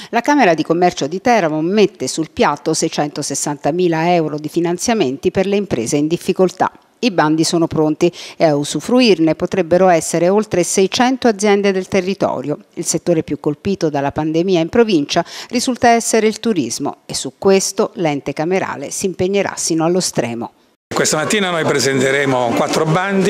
La Camera di Commercio di Teramo mette sul piatto 660.000 euro di finanziamenti per le imprese in difficoltà. I bandi sono pronti e a usufruirne potrebbero essere oltre 600 aziende del territorio. Il settore più colpito dalla pandemia in provincia risulta essere il turismo e su questo l'ente camerale si impegnerà sino allo stremo. Questa mattina noi presenteremo 4 bandi,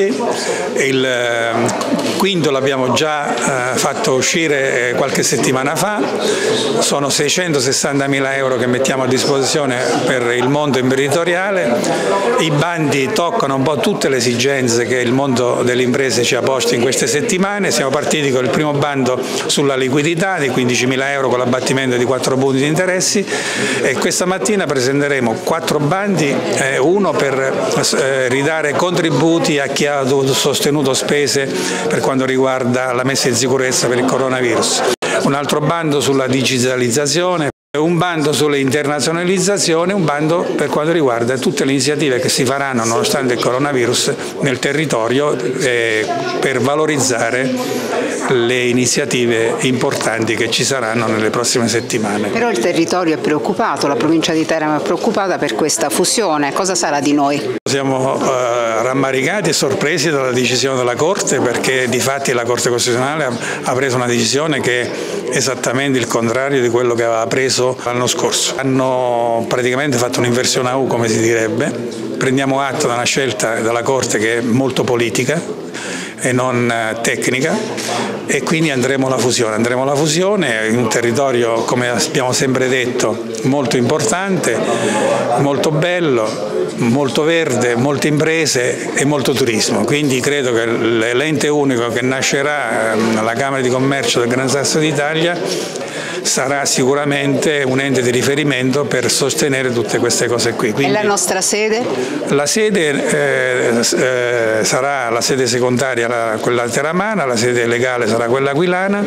il quinto l'abbiamo già fatto uscire qualche settimana fa, sono 660.000 euro che mettiamo a disposizione per il mondo imprenditoriale. I bandi toccano un po' tutte le esigenze che il mondo delle imprese ci ha posto in queste settimane. Siamo partiti con il primo bando sulla liquidità di 15.000 euro con l'abbattimento di 4 punti di interessi e questa mattina presenteremo 4 bandi, uno per ridare contributi a chi ha sostenuto spese per quanto riguarda la messa in sicurezza per il coronavirus, un altro bando sulla digitalizzazione, un bando sulle internazionalizzazione, un bando per quanto riguarda tutte le iniziative che si faranno nonostante il coronavirus nel territorio per valorizzare le iniziative importanti che ci saranno nelle prossime settimane. Però il territorio è preoccupato, la provincia di Teramo è preoccupata per questa fusione, cosa sarà di noi? Siamo rammaricati e sorpresi dalla decisione della Corte perché di fatti la Corte Costituzionale ha preso una decisione che è esattamente il contrario di quello che aveva preso l'anno scorso. Hanno praticamente fatto un'inversione a U, come si direbbe. Prendiamo atto da una scelta della Corte che è molto politica e non tecnica e quindi andremo alla fusione in un territorio, come abbiamo sempre detto, molto importante, molto bello, molto verde, molte imprese e molto turismo, quindi credo che l'ente unico che nascerà alla Camera di Commercio del Gran Sasso d'Italia sarà sicuramente un ente di riferimento per sostenere tutte queste cose qui. Quindi, e la nostra sede? La sede sarà la sede secondaria, quella teramana, la sede legale sarà quella aquilana.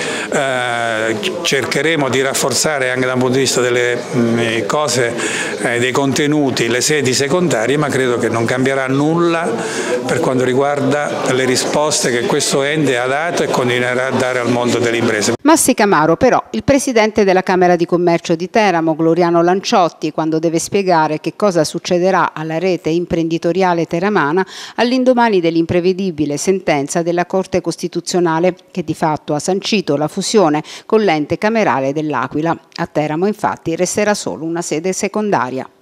Cercheremo di rafforzare anche dal punto di vista delle cose, dei contenuti, le sedi secondarie, ma credo che non cambierà nulla per quanto riguarda le risposte che questo ente ha dato e continuerà a dare al mondo delle imprese. Mastica amaro però il presidente della Camera di Commercio di Teramo, Gloriano Lanciotti, quando deve spiegare che cosa succederà alla rete imprenditoriale teramana all'indomani dell'imprevedibile sentenza della Corte Costituzionale che di fatto ha sancito la fusione con l'ente camerale dell'Aquila. A Teramo infatti resterà solo una sede secondaria.